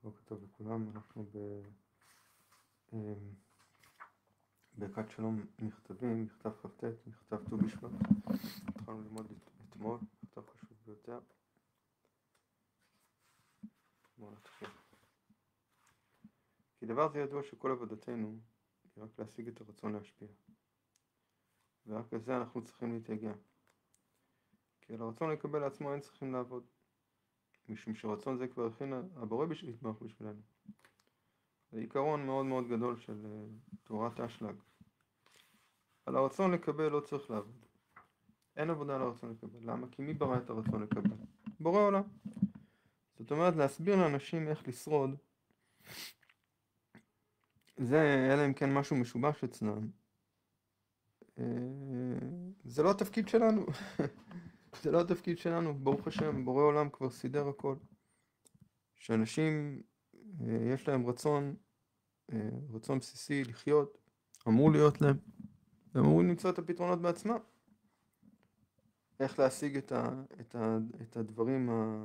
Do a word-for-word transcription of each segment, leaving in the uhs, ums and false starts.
בוקר טוב לכולם, אנחנו ב... ברכת שלום מכתבים, מכתב כ"ט, מכתב ט"ו בשבט. התחלנו ללמוד אתמול, מכתב חשוב ביותר. בואו נתחיל. כי דבר זה ידוע שכל עבודתנו היא רק להשיג את הרצון להשפיע. ורק לזה אנחנו צריכים להתייגע. כי על הרצון לקבל לעצמו אין צריכים לעבוד. משום שרצון זה כבר הכין הבורא יתברך בשבילנו. זה עיקרון מאוד מאוד גדול של uh, תורת האשלג. על הרצון לקבל לא צריך לעבוד. אין עבודה על הרצון לקבל. למה? כי מי ברא את הרצון לקבל? בורא עולם. זאת אומרת, להסביר לאנשים איך לשרוד, זה, אלא אם כן משהו משובש אצלם. Uh, זה לא התפקיד שלנו. זה לא התפקיד שלנו. ברוך השם, בורא עולם כבר סידר הכל. שאנשים, uh, יש להם רצון, uh, רצון בסיסי לחיות, אמור להיות להם. והם אמורים למצוא את הפתרונות בעצמם. איך להשיג את, ה, את, ה, את הדברים ה,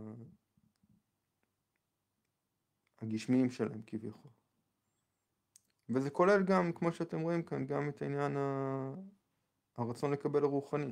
הגשמיים שלהם כביכול. וזה כולל גם, כמו שאתם רואים כאן, גם את העניין ה, הרצון לקבל הרוחני.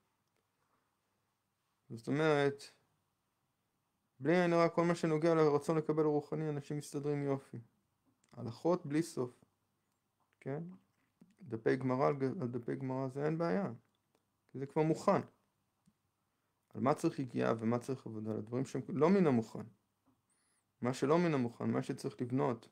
זאת אומרת, בלי עין הרע, כל מה שנוגע לרצון לקבל הרוחני, אנשים מסתדרים יופי. הלכות בלי סוף. כן? דפי גמרא על דפי גמרא זה אין בעיה. כי זה כבר מוכן. על מה צריך הגיעה ומה צריך עבודה, לדברים שהם לא מן המוכן. מה שלא מן המוכן, מה שצריך לבנות.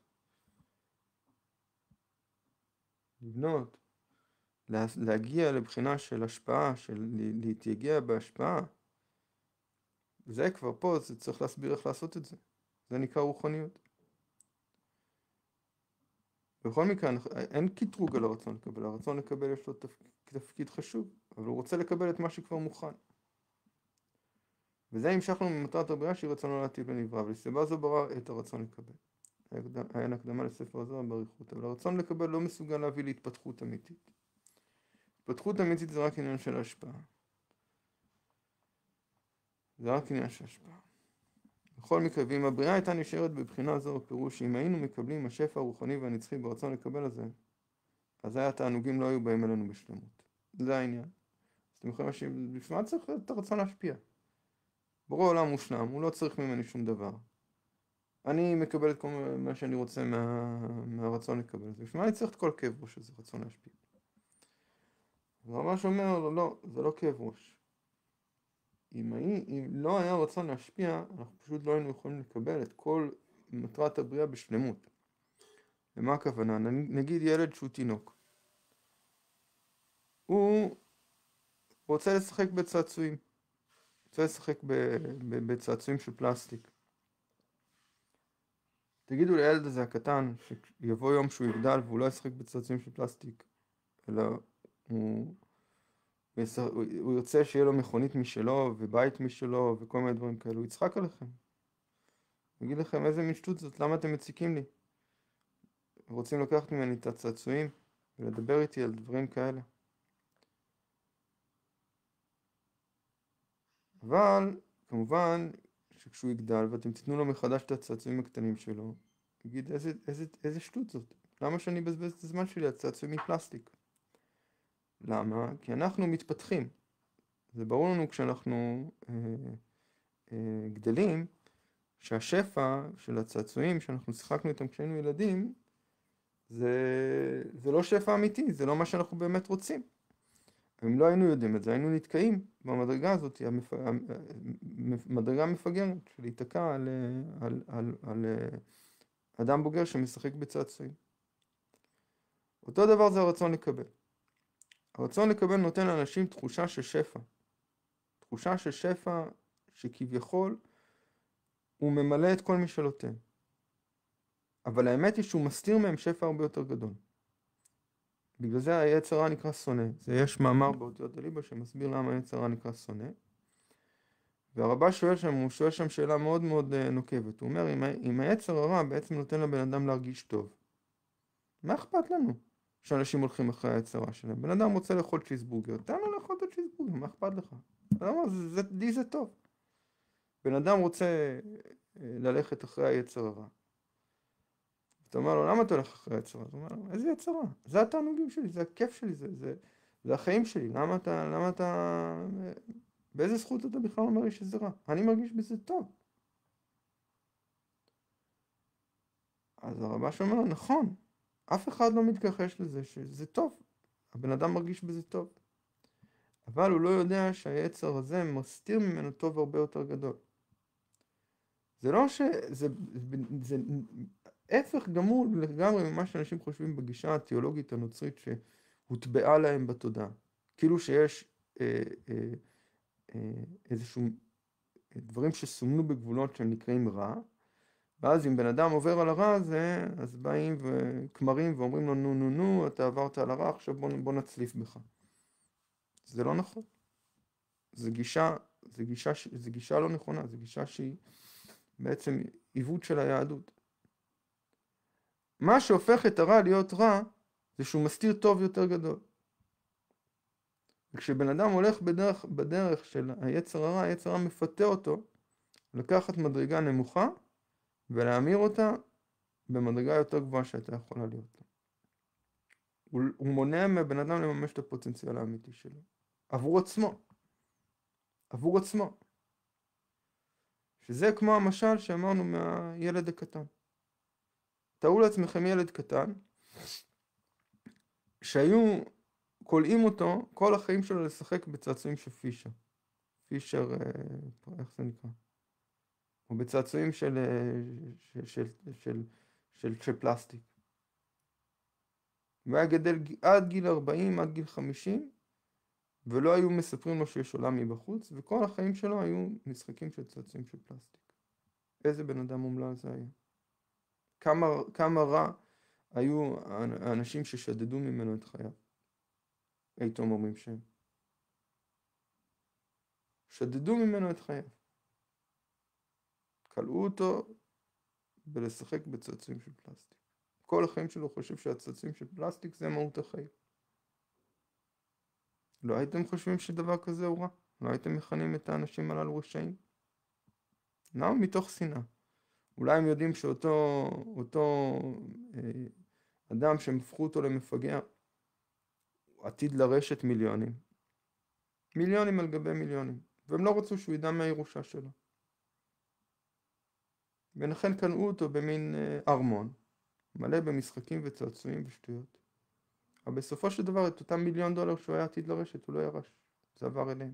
לבנות, לה, להגיע לבחינה של השפעה, של להתייגע בהשפעה. זה כבר פה, זה צריך להסביר איך לעשות את זה. זה נקרא רוחניות. בכל מקרה, אין קטרוג על הרצון לקבל. הרצון לקבל יש לו תפקיד, תפקיד חשוב, אבל הוא רוצה לקבל את מה שכבר מוכן. וזה המשכנו ממטרת הבריאה שהיא רצונו להטיל בנברא, ולסיבה זו ברא את הרצון לקבל. היה הקדמה לספר הזוהר באריכות, אבל הרצון לקבל לא מסוגל להביא להתפתחות אמיתית. התפתחות אמיתית זה רק עניין של השפעה. זה רק עניין של השפעה. בכל מקרה, ואם הבריאה הייתה נשארת בבחינה זו, פירוש שאם היינו מקבלים השפע הרוחני והנצחי ברצון לקבל הזה, אז היה התענוגים לא היו באים אלינו בשלמות. זה העניין. אז אתם יכולים להשיב, בשביל מה צריך את הרצון להשפיע? בורא עולם מושלם, הוא לא צריך ממני שום דבר. אני מקבל את כל מה שאני רוצה מה, מהרצון לקבל. אז בשביל מה אני צריך את כל כאב ראש הזה, רצון להשפיע? וממש אומר לו, לא, זה לא כאב ראש. אם, היה, אם לא היה רצון להשפיע, אנחנו פשוט לא היינו יכולים לקבל את כל מטרת הבריאה בשלמות. למה הכוונה? נגיד ילד שהוא תינוק. הוא רוצה לשחק בצעצועים. רוצה לשחק בצעצועים של פלסטיק. תגידו לילד הזה הקטן, שיבוא יום שהוא יגדל והוא לא ישחק בצעצועים של פלסטיק, אלא הוא, הוא יוצא שיהיה לו מכונית משלו ובית משלו וכל מיני דברים כאלו, הוא יצחק עליכם. הוא יגיד לכם, איזה מין שטות זאת, למה אתם מציקים לי? רוצים לקחת ממני את הצעצועים ולדבר איתי על דברים כאלה. אבל, כמובן, שכשהוא יגדל ואתם תיתנו לו מחדש את הצעצועים הקטנים שלו, יגיד, איזה, איזה, איזה שטות זאת? למה שאני אבזבז את הזמן שלי על צעצועים מפלסטיק? למה? כי אנחנו מתפתחים. זה ברור לנו כשאנחנו אה, אה, גדלים, שהשפע של הצעצועים שאנחנו שיחקנו איתם כשהיינו ילדים, זה, זה לא שפע אמיתי, זה לא מה שאנחנו באמת רוצים. אם לא היינו יודעים את זה, היינו נתקעים במדרגה הזאת, המדרגה מפגרת, של להתקע על, על, על, על אדם בוגר שמשחק בצעצועים. אותו דבר זה הרצון לקבל. הרצון לקבל נותן לאנשים תחושה של שפע. תחושה של שפע שכביכול הוא ממלא את כל משאלותיהם. אבל האמת היא שהוא מסתיר מהם שפע הרבה יותר גדול. בגלל זה היצר הרע נקרא שונא. זה יש מאמר באותיות הליבה שמסביר למה היצר הרע נקרא שונא. והרבה שואל שם, הוא שואל שם שאלה מאוד מאוד נוקבת. הוא אומר, אם, אם היצר הרע בעצם נותן לבן אדם להרגיש טוב, מה אכפת לנו שאנשים הולכים אחרי היצר הרע שלהם? בן אדם רוצה לאכול צ'יזבורגר, תן לו לאכול את הצ'יזבורגר, מה אכפת לך? זה, זה, די זה טוב. בן אדם רוצה ללכת אחרי היצר הרע. אתה אומר לו, למה אתה הולך אחרי יצרה? הוא אומר לו, איזה יצרה? זה התענוגים שלי, זה הכיף שלי, זה, זה, זה החיים שלי, למה אתה, למה אתה, באיזה זכות אתה בכלל אומר לי שזה רע? אני מרגיש בזה טוב. אז הרבש אומר, נכון, אף אחד לא מתכחש לזה שזה טוב, הבן אדם מרגיש בזה טוב. אבל הוא לא יודע שהיצר הזה מסתיר ממנו טוב הרבה יותר גדול. זה לא ש... זה, זה הפך גמור לגמרי ממה שאנשים חושבים בגישה התיאולוגית הנוצרית שהוטבעה להם בתודעה. כאילו שיש אה, אה, אה, איזשהו דברים שסומנו בגבולות שהם נקראים רע, ואז אם בן אדם עובר על הרע הזה, אז באים וכמרים ואומרים לו, נו נו נו, אתה עברת על הרע, עכשיו בוא, בוא נצליף בך. זה לא נכון. זה גישה, זה גישה, זה גישה לא נכונה, זה גישה שהיא בעצם עיוות של היהדות. מה שהופך את הרע להיות רע, זה שהוא מסתיר טוב יותר גדול. וכשבן אדם הולך בדרך, בדרך של היצר הרע, היצר הרע מפתה אותו לקחת מדרגה נמוכה, ולהמיר אותה במדרגה יותר גבוהה שהייתה יכולה להיות. הוא, הוא מונע מהבן אדם לממש את הפוטנציאל האמיתי שלו. עבור עצמו. עבור עצמו. שזה כמו המשל שאמרנו מהילד הקטן. תראו לעצמכם ילד קטן, שהיו קולעים אותו כל החיים שלו לשחק בצעצועים של פישר. פישר, איך זה נקרא? או בצעצועים של, של, של, של, של, של פלסטיק. והיה גדל עד גיל ארבעים, עד גיל חמישים, ולא היו מספרים לו שיש עולם מבחוץ, וכל החיים שלו היו משחקים של צעצועים של פלסטיק. איזה בן אדם מומלל זה היה. כמה, כמה רע היו האנשים ששדדו ממנו את חייו. הייתם אומרים שהם. שדדו ממנו את חייו. קלעו אותו בלשחק בצעצועים של פלסטיק. כל החיים שלו חושב שהצעצועים של פלסטיק זה מהות החיים. לא הייתם חושבים שדבר כזה הוא רע? לא הייתם מכנים את האנשים הללו רשעים? למה? מתוך שנאה. אולי הם יודעים שאותו אותו, אה, אדם שהם הפכו אותו למפגע, הוא עתיד לרשת מיליונים. מיליונים על גבי מיליונים. והם לא רצו שהוא ידע מהירושה שלו. ולכן קנאו אותו במין אה, ארמון, מלא במשחקים וצעצועים ושטויות. אבל בסופו של דבר את אותם מיליון דולר שהוא היה עתיד לרשת, הוא לא ירש. זה עבר אליהם.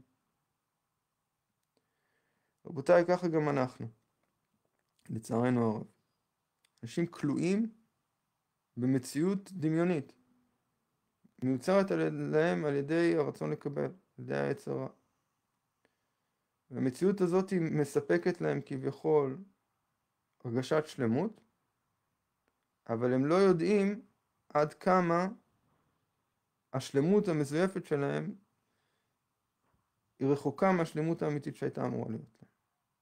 רבותיי, ככה גם אנחנו. לצערנו הרב. אנשים כלואים במציאות דמיונית. מיוצרת להם על ידי הרצון לקבל, על ידי היצר הרע. והמציאות הזאת היא מספקת להם כביכול הרגשת שלמות, אבל הם לא יודעים עד כמה השלמות המזויפת שלהם היא רחוקה מהשלמות האמיתית שהייתה אמורה להיות להם.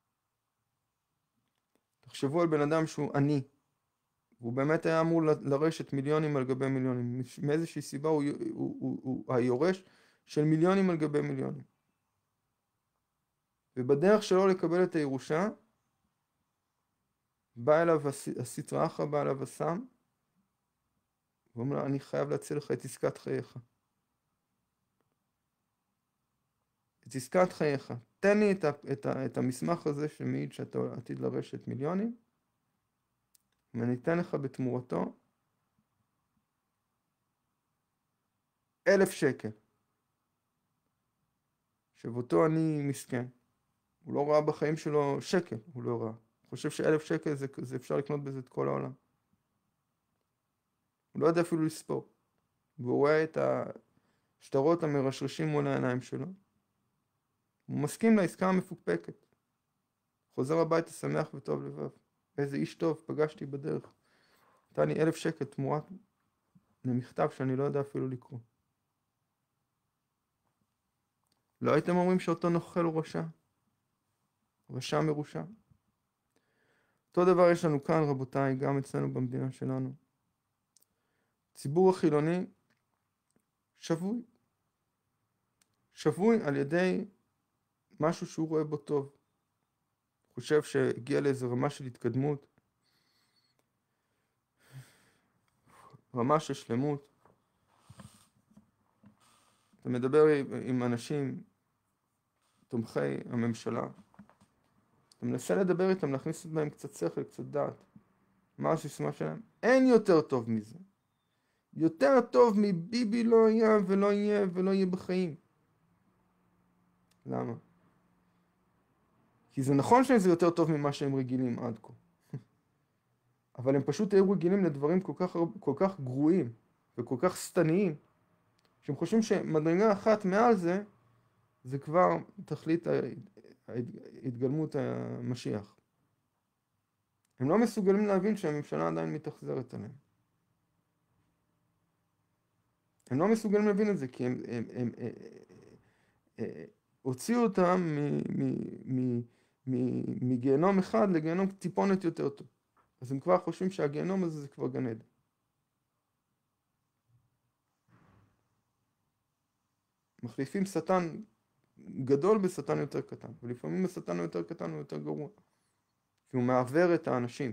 תחשבו על בן אדם שהוא עני, והוא באמת היה אמור לרשת מיליונים על גבי מיליונים. מאיזושהי סיבה הוא, הוא, הוא, הוא, הוא היורש של מיליונים על גבי מיליונים. ובדרך שלו לקבל את הירושה, בא אליו הסטרא אחרא, בא אליו הסם, ואומר לו, אני חייב להציל לך את עסקת חייך. את עסקת חייך. תן לי את, ה, את, ה, את המסמך הזה שמעיד שאתה עתיד לרשת מיליונים, ואני אתן לך בתמורתו אלף שקל. שבאותו אני מסכן. הוא לא ראה בחיים שלו שקל, הוא לא ראה. הוא חושב שאלף שקל זה, זה אפשר לקנות בזה את כל העולם. הוא לא יודע אפילו לספור. והוא רואה את השטרות המרשרשים מול העיניים שלו. הוא מסכים לעסקה המפוקפקת. חוזר הביתה שמח וטוב לבב. איזה איש טוב, פגשתי בדרך. נתן לי אלף שקל תמורת למכתב שאני לא יודע אפילו לקרוא. לא הייתם אומרים שאותו נוכל הוא רשע? רשע מרושע. אותו דבר יש לנו כאן, רבותיי, גם אצלנו במדינה שלנו. ציבור החילוני שבוי. שבוי על ידי משהו שהוא רואה בו טוב. חושב שהגיע לאיזו רמה של התקדמות. רמה של שלמות. אתה מדבר עם אנשים תומכי הממשלה, אתה מנסה לדבר איתם, להכניס בהם קצת שכל, קצת דעת. מה הסיסמה שלהם? אין יותר טוב מזה. יותר טוב מביבי לא היה ולא יהיה ולא יהיה בחיים. למה? כי זה נכון שזה יותר טוב ממה שהם רגילים עד כה. אבל הם פשוט היו רגילים לדברים כל כך, כל כך גרועים וכל כך סתניים, שהם חושבים שמדרגה אחת מעל זה, זה כבר תכלית התגלמות המשיח. הם לא מסוגלים להבין שהממשלה עדיין מתאכזרת עליהם. הם לא מסוגלים להבין את זה, כי הם, הם, הם, הם, הם הוציאו אותם מגיהנום אחד לגיהנום טיפונת יותר טוב. אז הם כבר חושבים שהגיהנום הזה זה כבר גן עדן. מחליפים שטן גדול בשטן יותר קטן, ולפעמים השטן היותר קטן הוא יותר גרוע, כי הוא מעוור את האנשים.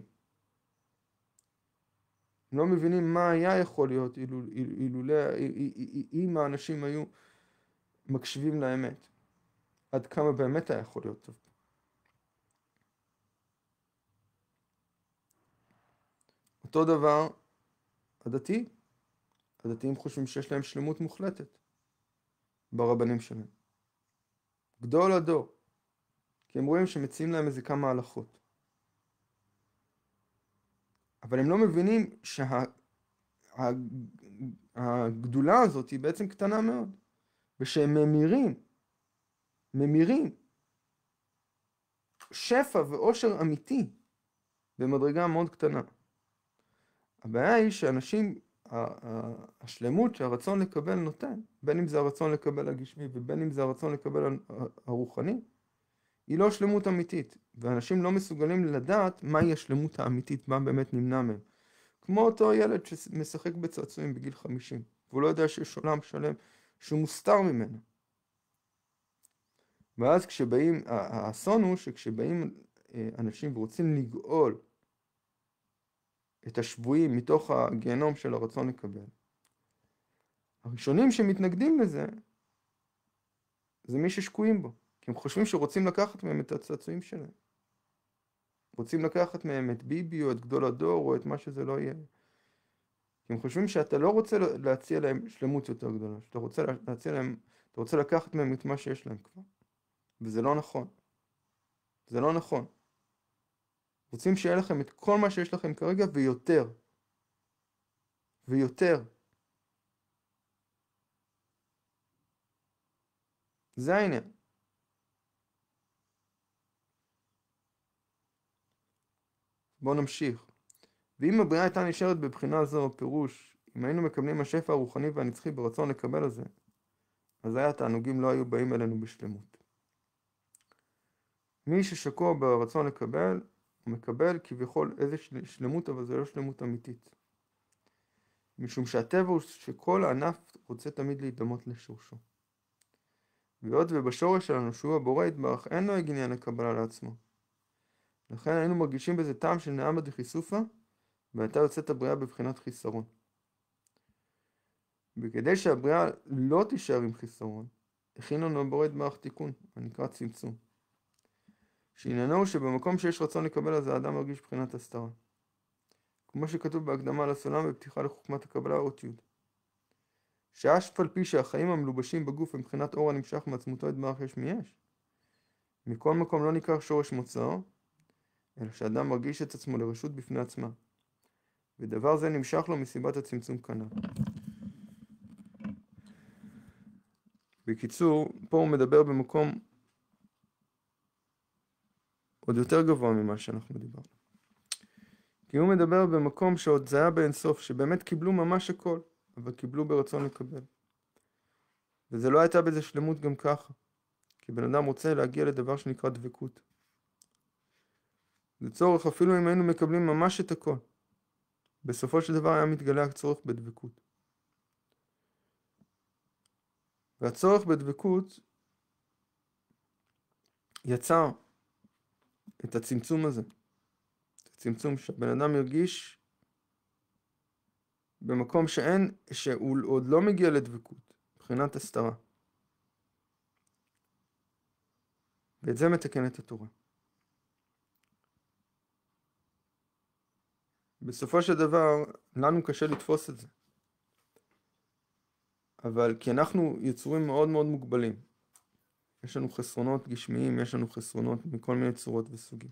הם לא מבינים מה היה יכול להיות אילולא, אם האנשים היו מקשיבים לאמת, עד כמה באמת היה יכול להיות טוב. אותו דבר הדתי, הדתיים חושבים שיש להם שלמות מוחלטת ברבנים שלהם. גדול הדור, כי הם רואים שמציעים להם איזה כמה הלכות. אבל הם לא מבינים שהגדולה הזאת היא בעצם קטנה מאוד, ושהם ממירים, ממירים שפע ואושר אמיתי במדרגה מאוד קטנה. הבעיה היא שאנשים, השלמות שהרצון לקבל נותן, בין אם זה הרצון לקבל הגשמי ובין אם זה הרצון לקבל הרוחני, היא לא שלמות אמיתית, ואנשים לא מסוגלים לדעת מהי השלמות האמיתית, מה באמת נמנע מהם. כמו אותו ילד שמשחק בצעצועים בגיל חמישים, והוא לא יודע שיש עולם שלם שהוא מוסתר ממנו. ואז כשבאים, האסון הוא שכשבאים אנשים ורוצים לגאול את השבויים מתוך הגיהנום של הרצון לקבל, הראשונים שמתנגדים לזה, זה מי ששקועים בו. כי הם חושבים שרוצים לקחת מהם את הצעצועים שלהם. רוצים לקחת מהם את ביבי או את גדול הדור או את מה שזה לא יהיה. כי הם חושבים שאתה לא רוצה להציע להם שלמות יותר גדולה. שאתה רוצה להציע להם, אתה רוצה לקחת מהם את מה שיש להם כבר. וזה לא נכון. זה לא נכון. רוצים שיהיה לכם את כל מה שיש לכם כרגע ויותר. ויותר. זה העניין. בואו נמשיך. ואם הבריאה הייתה נשארת בבחינה זו, פירוש, אם היינו מקבלים השפע הרוחני והנצחי ברצון לקבל על זה, אז היה התענוגים לא היו באים אלינו בשלמות. מי ששקוע ברצון לקבל, הוא מקבל כביכול איזה שלמות, אבל זה לא שלמות אמיתית. משום שהטבע הוא שכל הענף רוצה תמיד להידמות לשורשו. ועוד ובשורש שלנו שהוא הבורא יתברך, אין לו עניין לקבלה לעצמו. לכן היינו מרגישים בזה טעם של נעמה דחיסופה, והייתה יוצאת הבריאה בבחינת חיסרון. וכדי שהבריאה לא תישאר עם חיסרון, הכין לנו הבורא יתברך תיקון, הנקרא צמצום. שעניינו הוא שבמקום שיש רצון לקבל אז האדם מרגיש בחינת הסתרה. כמו שכתוב בהקדמה לסולם בפתיחה לחוכמת הקבלה אות י'. שאף על פי שהחיים המלובשים בגוף הם מבחינת אור הנמשך מעצמותו יתברך יש מיש. מכל מקום לא ניכר שורש מוצאו, אלא שאדם מרגיש את עצמו לרשות בפני עצמה. ודבר זה נמשך לו מסיבת הצמצום כנ"ל. בקיצור, פה הוא מדבר במקום עוד יותר גבוה ממה שאנחנו דיברנו. כי הוא מדבר במקום שעוד זה היה באינסוף, שבאמת קיבלו ממש הכל, אבל קיבלו ברצון לקבל. וזה לא הייתה בזה שלמות גם ככה, כי בן אדם רוצה להגיע לדבר שנקרא דבקות. לצורך אפילו אם היינו מקבלים ממש את הכל, בסופו של דבר היה מתגלה הצורך בדבקות. והצורך בדבקות יצר את הצמצום הזה. את הצמצום שהבן אדם ירגיש במקום שאין, שהוא עוד לא מגיע לדבקות, מבחינת הסתרה. ואת זה מתקנת התורה. בסופו של דבר, לנו קשה לתפוס את זה. אבל כי אנחנו יצורים מאוד מאוד מוגבלים. יש לנו חסרונות גשמיים, יש לנו חסרונות מכל מיני צורות וסוגים.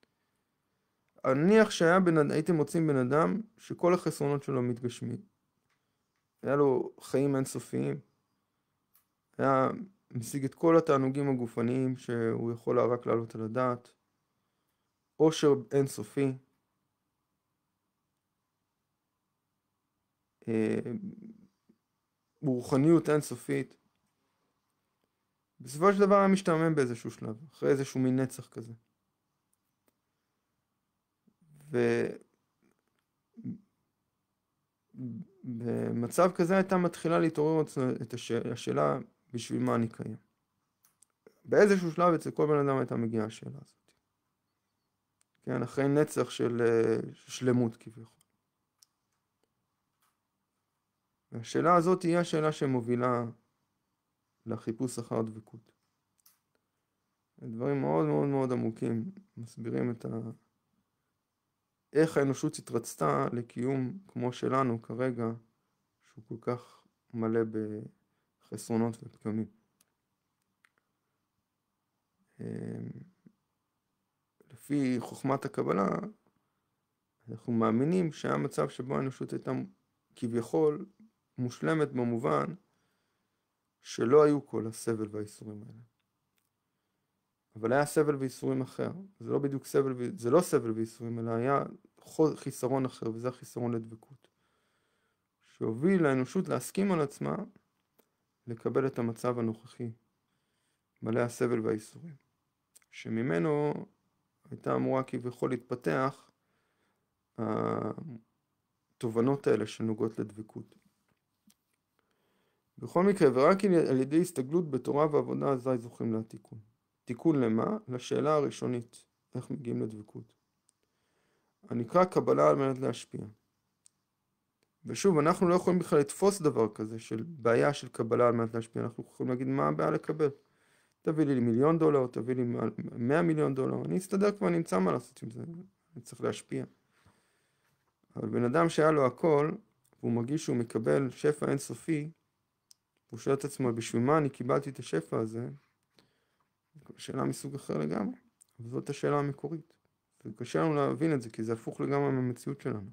נניח שהיה בן, הייתם מוצאים בן אדם שכל החסרונות שלו מתגשמים. היה לו חיים אינסופיים. היה משיג את כל התענוגים הגופניים שהוא יכול רק לעלות על הדעת. עושר אינסופי. רוחניות אינסופית. בסופו של דבר היה משתעמם באיזשהו שלב, אחרי איזשהו מין נצח כזה. ובמצב כזה הייתה מתחילה להתעורר את השאלה, השאלה בשביל מה אני קיים. באיזשהו שלב אצל כל בן אדם הייתה מגיעה השאלה הזאת. כן, אחרי נצח של שלמות כביכול. והשאלה הזאת היא השאלה שמובילה לחיפוש אחר דבקות. דברים מאוד מאוד מאוד עמוקים מסבירים את ה... איך האנושות התרצתה לקיום כמו שלנו כרגע, שהוא כל כך מלא בחסרונות ופגמים. לפי חוכמת הקבלה, אנחנו מאמינים שהיה מצב שבו האנושות הייתה כביכול מושלמת במובן שלא היו כל הסבל והאיסורים האלה. אבל היה סבל ואיסורים אחר. זה לא בדיוק סבל, ו... זה לא סבל ואיסורים, אלא היה חיסרון אחר, וזה החיסרון לדבקות. שהוביל לאנושות להסכים על עצמה לקבל את המצב הנוכחי, מלא הסבל והאיסורים. שממנו הייתה אמורה כביכול להתפתח התובנות האלה שנוגעות לדבקות. בכל מקרה, ורק על ידי הסתגלות בתורה ועבודה אזי זוכים לתיקון. תיקון למה? לשאלה הראשונית, איך מגיעים לדבקות. הנקרא קבלה על מנת להשפיע. ושוב, אנחנו לא יכולים בכלל לתפוס דבר כזה של בעיה של קבלה על מנת להשפיע. אנחנו יכולים להגיד מה הבעיה לקבל. תביא לי מיליון דולר, תביא לי מאה מיליון דולר. אני אסתדר כבר, אני אמצא מה לעשות עם זה. אני צריך להשפיע. אבל בן אדם שהיה לו הכל, והוא מרגיש שהוא מקבל שפע אינסופי, הוא שואל את עצמו, בשביל מה אני קיבלתי את השפע הזה? שאלה מסוג אחר לגמרי. וזאת השאלה המקורית. וקשה לנו להבין את זה, כי זה הפוך לגמרי מהמציאות שלנו.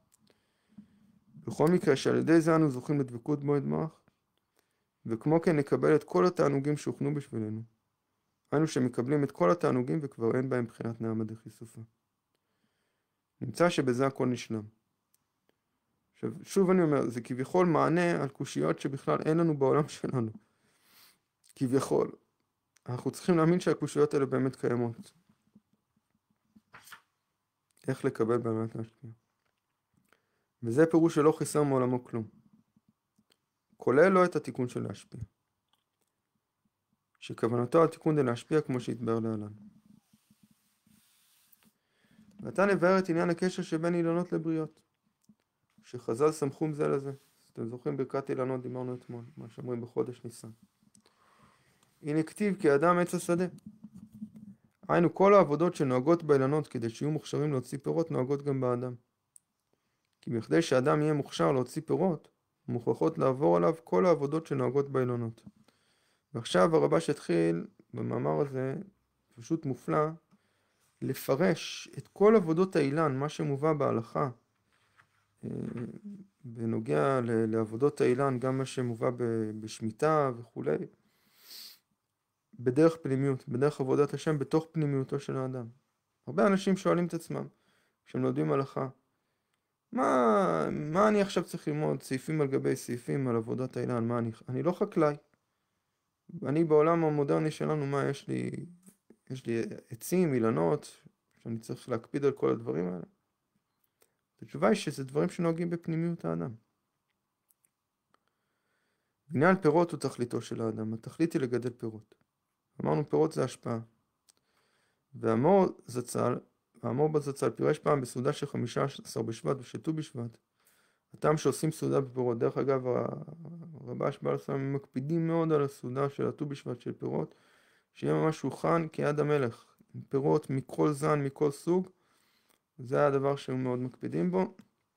בכל מקרה, שעל ידי זה אנו זוכים לדבקות מועד מוח, וכמו כן נקבל את כל התענוגים שהוכנו בשבילנו. היינו שמקבלים את כל התענוגים וכבר אין בהם בחינת נעמה דחיסופה. נמצא שבזה הכל נשלם. עכשיו, שוב אני אומר, זה כביכול מענה על קושיות שבכלל אין לנו בעולם שלנו. כביכול. אנחנו צריכים להאמין שהקושיות האלה באמת קיימות. איך לקבל באמת להשפיע. וזה פירוש שלא חיסר מעולמו כלום. כולל לא את התיקון של להשפיע. שכוונתו התיקון זה להשפיע כמו שהתבאר להלן. ועתה נבהר את עניין הקשר שבין אילנות לבריות. שחז"ל סמכום זה לזה. אתם זוכרים ברכת אילנות דיברנו אתמול, מה שאומרים בחודש ניסן. הנה כתיב כי האדם עץ השדה. היינו כל העבודות שנוהגות באילנות כדי שיהיו מוכשרים להוציא פירות נוהגות גם באדם. כי בכדי שאדם יהיה מוכשר להוציא פירות, מוכרחות לעבור עליו כל העבודות שנוהגות באילנות. ועכשיו הרב"ש התחיל במאמר הזה, פשוט מופלא, לפרש את כל עבודות האילן, מה שמובא בהלכה, בנוגע לעבודות האילן, גם מה שמובא בשמיטה וכו', בדרך פנימיות, בדרך עבודת השם, בתוך פנימיותו של האדם. הרבה אנשים שואלים את עצמם, כשהם לומדים הלכה, מה, מה אני עכשיו צריך ללמוד סעיפים על גבי סעיפים על עבודת האילן? מה אני, אני לא חקלאי. אני בעולם המודרני שלנו, מה יש לי, יש לי עצים, אילנות, שאני צריך להקפיד על כל הדברים האלה. התשובה היא שזה דברים שנוהגים בפנימיות האדם. עניין פירות הוא תכליתו של האדם. התכלית היא לגדל פירות. אמרנו פירות זה השפעה. והאמור זצ"ל, האמור בזצ"ל פירש פעם בסעודה של חמישה עשר בשבט ושל ט"ו בשבט, הטעם שעושים סעודה בפירות, דרך אגב, הרב"ש בעל הסולם מקפידים מאוד על הסעודה של הט"ו בשבט של פירות, שיהיה ממש שולחן כיד המלך, עם פירות מכל זן, מכל סוג, זה הדבר שהם מאוד מקפידים בו.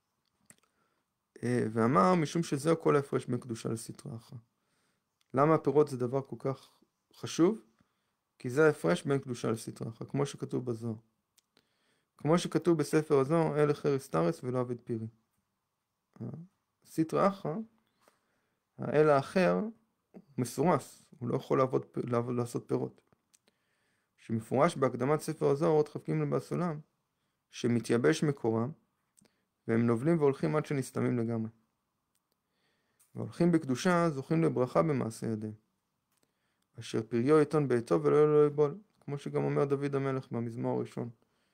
ואמר, משום שזהו כל ההפרש בין קדושה לסטרא אחרא. למה הפירות זה דבר כל כך חשוב? כי זה ההפרש בין קדושה לסטרא אחרא, כמו שכתוב בזוהר. כמו שכתוב בספר הזוהר, אל חרס תרס ולא עבד פירי. סטרא אחרא, האל האחר, הוא מסורס, הוא לא יכול לעבוד, לעבוד, לעשות פירות. שמפורש בהקדמת ספר הזוהר, עוד כ"ג בסולם, שמתייבש מקורם, והם נובלים והולכים עד שנסתמים לגמרי. והולכים בקדושה, זוכים לברכה במעשה ידיהם. אשר פריו יתון בעתו ולא לא יבול, כמו שגם אומר דוד המלך במזמור הראשון.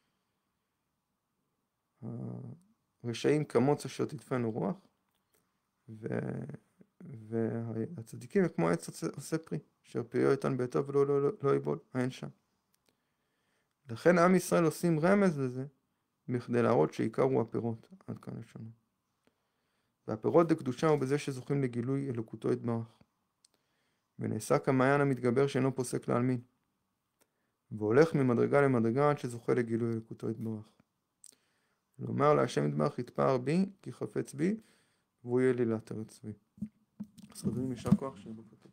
הרשעים כמוץ אשר תדפנו רוח, ו... והצדיקים הם כמו עץ עושה פרי, אשר פריו יתון בעתו ולא לא, לא, לא יבול, אין שם. לכן עם ישראל עושים רמז לזה, בכדי להראות שעיקר הוא הפירות, עד כאן לשונה. והפירות דקדושה הוא בזה שזוכים לגילוי אלוקותו יתברך. ונעשה כמעיין המתגבר שאינו פוסק להלמין. והולך ממדרגה למדרגה עד שזוכה לגילוי אלוקותו יתברך. לומר להשם יתברך יתפאר בי כי חפץ בי, והוא יהיה לי לעטר את צבי. אז חברים, יישר כוח שיהיה בוקר טוב.